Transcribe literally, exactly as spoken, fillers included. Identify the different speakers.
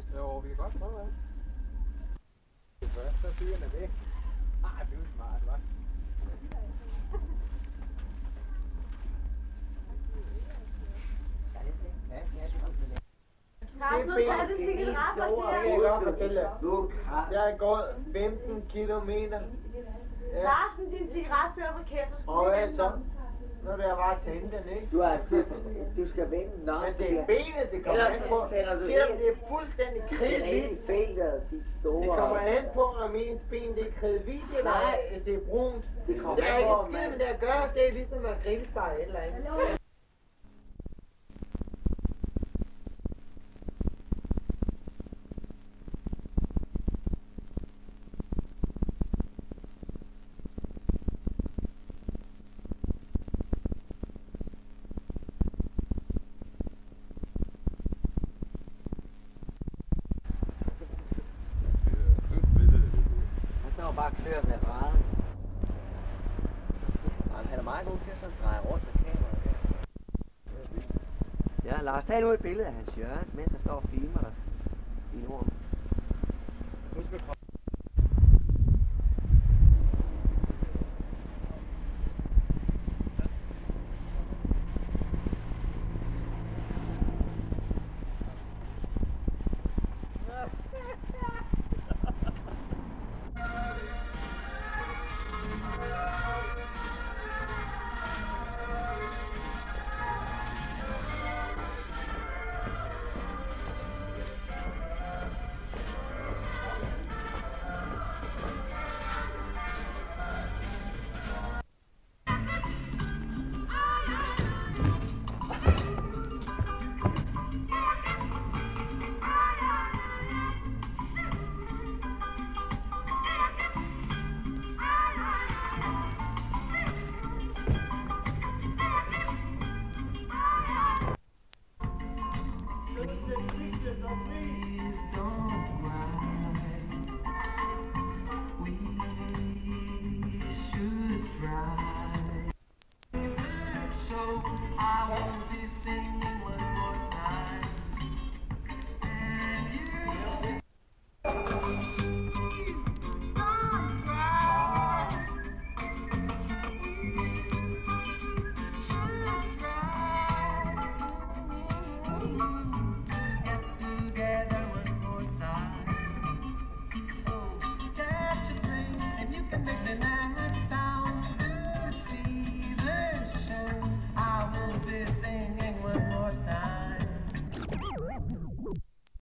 Speaker 1: Jo, vi kan godt prøve, ja. Det første, så fyren er væk. Ah, det er jo smart, hva'?
Speaker 2: Har du taget en cigaret fra
Speaker 3: Det kan jeg godt fortælle dig. Jeg har gået femten kilometer. Ja.
Speaker 2: Larsen, din cigaret sidder forkert.
Speaker 3: Og hvad så? Nu vil jeg bare tænde den, ikke?
Speaker 4: Du, er, du, du skal vende den om.
Speaker 3: Men det er benet, det kommer
Speaker 4: Ellers
Speaker 3: an på.
Speaker 4: falder du
Speaker 3: Selvom
Speaker 4: ind.
Speaker 3: det er fuldstændig
Speaker 4: Det er
Speaker 3: kridhvidt.
Speaker 4: rigtig fælt, og dit store...
Speaker 3: Det kommer an på, om ens ben det er kridhvidt, eller
Speaker 4: Nej.
Speaker 3: det er brunt.
Speaker 4: Det kommer
Speaker 3: Det er
Speaker 4: an
Speaker 3: ikke
Speaker 4: på,
Speaker 3: et
Speaker 4: om
Speaker 3: skid
Speaker 4: man-
Speaker 3: med det at gøre. Det er ligesom at grillstege et eller andet.
Speaker 4: Han står bare og klør med raden. Jamen, han er meget god til at sådan dreje rundt med kameraet der. Ja, Lars, tag nu et billede af hans hjørne, mens han står og filmer dig.